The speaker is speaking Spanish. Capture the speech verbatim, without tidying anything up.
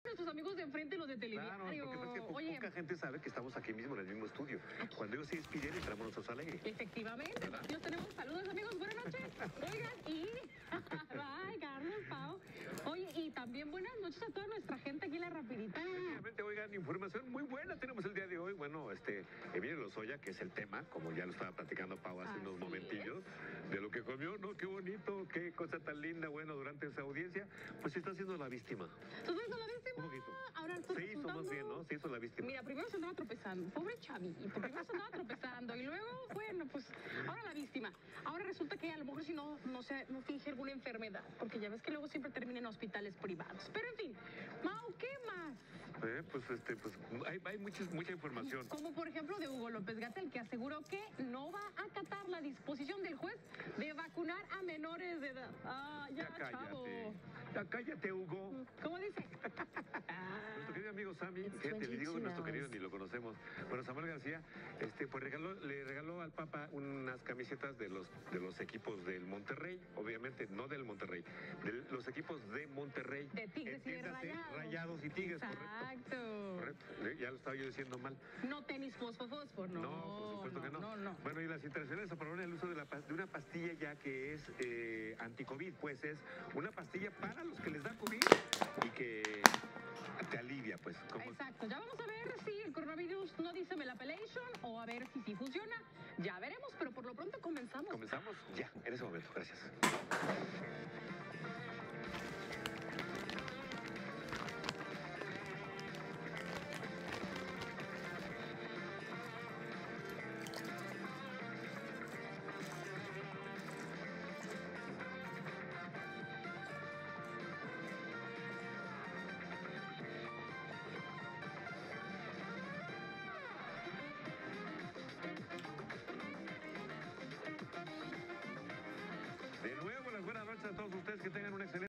nuestros amigos de enfrente, los de Telediario. Claro, lo que pasa es que po Oye, poca gente sabe que estamos aquí mismo en el mismo estudio. Cuando ellos se despiden, entramos nosotros al aire. efectivamente, ¿Verdad? nos tenemos saludos, amigos, buenas noches. Oigan, y... Ay, Carlos, Pau. Oye, y también buenas noches a toda nuestra gente aquí en La Rapidita. Efectivamente, oigan, información muy buena tenemos el día de hoy. Bueno, este, Emilio Lozoya, que es el tema, como ya lo estaba platicando Pau hace Así unos es. momentillos, de lo que comió, ¿no? Qué bonito, qué cosa tan linda, bueno, durante esa audiencia, pues se está haciendo la víctima. ¿Tú sabes la víctima? Un poquito. Ahora está Se hizo resultando... más bien, ¿no? Se hizo la víctima. Mira, primero se andaba tropezando, pobre chavito, primero se andaba tropezando y luego, bueno, pues ahora la víctima. Ahora resulta que a lo mejor si no, no sé, no finge alguna enfermedad, porque ya ves que luego siempre termina en hospitales privados. Pero en fin, Mau, ¿qué más? Eh, pues, este, pues, hay, hay mucha, mucha información. Como por ejemplo de Hugo López Gatell, que aseguró que no va a acatar la disposición del juez de vacunar a menores de edad. Ah, ya, Ya cállate. chavo. Ya cállate, Hugo. ¿Cómo dice? Nuestro querido amigo Sammy, It's fíjate, le digo que nuestro twenty-two querido hours. ni lo conocemos. Bueno, Samuel García, este, pues regaló, le regaló al Papa unas camisetas de los, de los equipos del Monterrey, obviamente no del Monterrey, de los equipos de Monterrey. De Tigres y de Entiéndase, Rayados. Rayados y Tigres, Exacto. correcto. Correcto, ya lo estaba yo diciendo mal. No tenis fosfo fosfo, no. No, por supuesto no, que no. No, no. Bueno, y las internacionales aprobaron el uso de, la, pas- de una pastilla ya que es eh, anti-COVID, pues es una pastilla para los que les da COVID y que te alivia, pues. Como... Exacto, ya vamos a ver si el coronavirus no dice melapellation o a ver si sí funciona. Ya veremos, pero por lo pronto comenzamos. Comenzamos ya, en ese momento. Gracias. De nuevo, las buenas noches a todos ustedes, que tengan un excelente